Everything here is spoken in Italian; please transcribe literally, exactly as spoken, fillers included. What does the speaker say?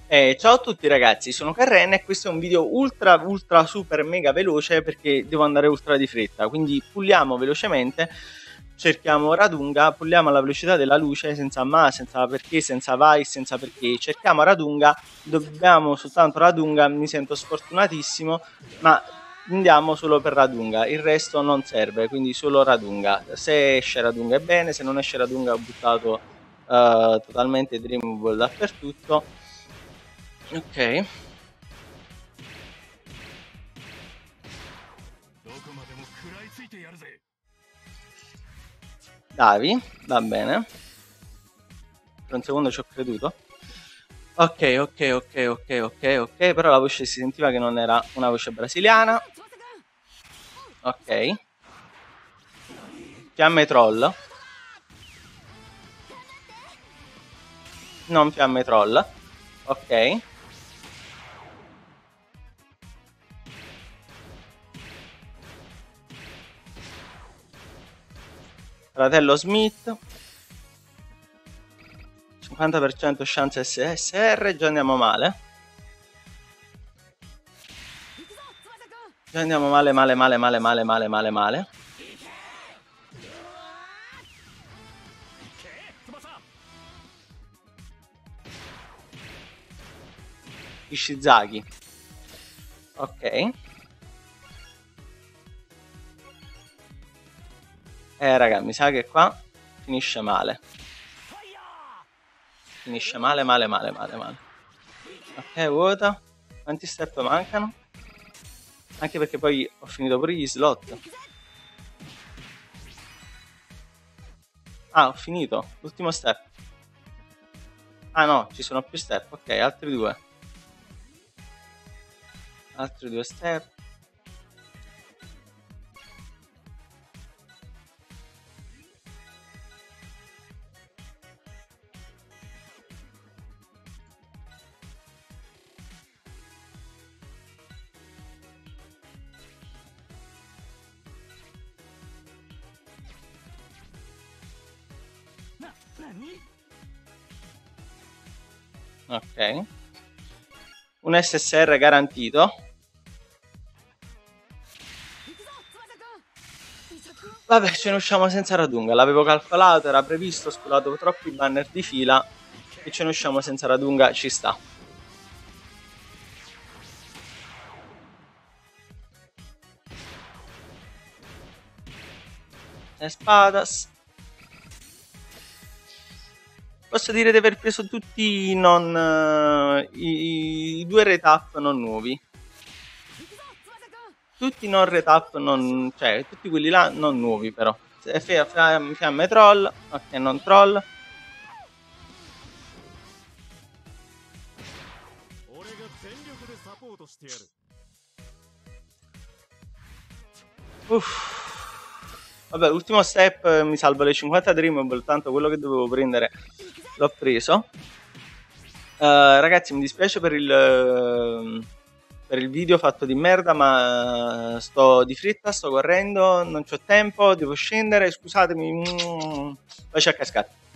Eh, ciao a tutti ragazzi, sono Carren e questo è un video ultra ultra super mega veloce perché devo andare ultra di fretta, quindi pulliamo velocemente, cerchiamo Radunga, pulliamo alla velocità della luce, senza ma, senza perché, senza vai, senza perché, cerchiamo Radunga, dobbiamo soltanto Radunga, mi sento sfortunatissimo, ma andiamo solo per Radunga, il resto non serve, quindi solo Radunga, se esce Radunga è bene, se non esce Radunga ho buttato uh, totalmente Dream Ball dappertutto. Ok, Davi, va bene. Per un secondo ci ho creduto. Ok, ok, ok, ok, ok, ok. Però la voce si sentiva che non era una voce brasiliana. Ok. Fiamme troll. Non fiamme troll. Ok. Fratello Smith. cinquanta per cento chance S S R. Già andiamo male. Già andiamo male, male, male, male, male, male, male, male. Ishizaki. Ok. Eh raga, mi sa che qua finisce male. Finisce male, male, male, male, male. Ok, vuota. Quanti step mancano? Anche perché poi ho finito pure gli slot. Ah, ho finito. L'ultimo step. Ah no, ci sono più step. Ok, altri due. Altri due step. Ok. Un S S R garantito. Vabbè, ce ne usciamo senza Radunga. L'avevo calcolato, era previsto, ho sculato troppi banner di fila. E ce ne usciamo senza Radunga, ci sta. Espadas. Posso dire di aver preso tutti non uh, i, i due retap non nuovi. Tutti non retap non, cioè tutti quelli là non nuovi però. Fiamme, fiamme troll, ok, non troll. Uff. Vabbè, l'ultimo step mi salvo le cinquanta Dreamable, tanto quello che dovevo prendere l'ho preso. Uh, ragazzi, mi dispiace per il, uh, per il video fatto di merda, ma sto di fretta, sto correndo, non c'ho tempo, devo scendere, scusatemi. Baci a cascata.